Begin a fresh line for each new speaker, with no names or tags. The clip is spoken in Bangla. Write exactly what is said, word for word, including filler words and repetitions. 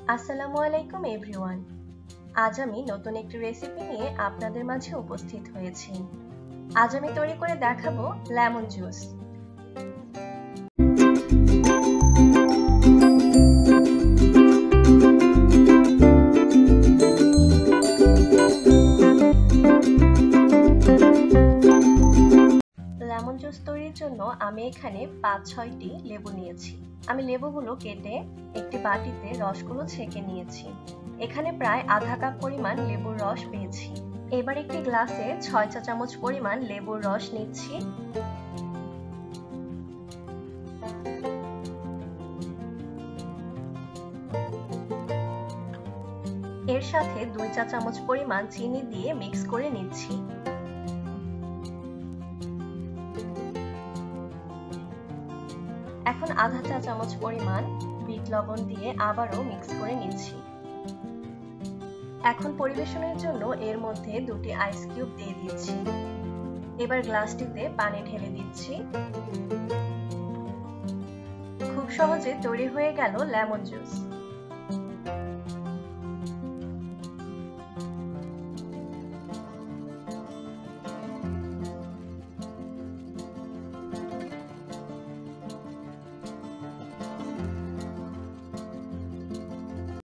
আসসালামু আলাইকুম এভরিওয়ান। আজ আমি নতুন একটি রেসিপি নিয়ে আপনাদের মাঝে উপস্থিত হয়েছি। আজ আমি তৈরি করে দেখাবো লেমন জুস। লেমন জুস তৈরির জন্য আমি এখানে পাঁচ ছয়টি লেবু নিয়েছি। আমি লেবুগুলো কেটে একটি বাটিতে রসগুলো ছেঁকে নিয়েছি। এখানে প্রায় আধা কাপ পরিমাণ লেবুর রস পেয়েছি। এবার একটি গ্লাসে ছয় চা চামচ পরিমাণ লেবুর রস নিচ্ছি। এর সাথে দুই চা চামচ পরিমাণ চিনি দিয়ে মিক্স করে নিচ্ছি। এখন আধা চা চামচ পরিমাণ বিট লবণ দিয়ে আবারও মিক্স করে নিচ্ছি। এখন পরিবেশনের জন্য এর মধ্যে দুটি আইস কিউব দিয়ে দিচ্ছি। এবার গ্লাসটিতে পানি ঢেলে দিচ্ছি। খুব সহজে তৈরি হয়ে গেল লেমন জুস।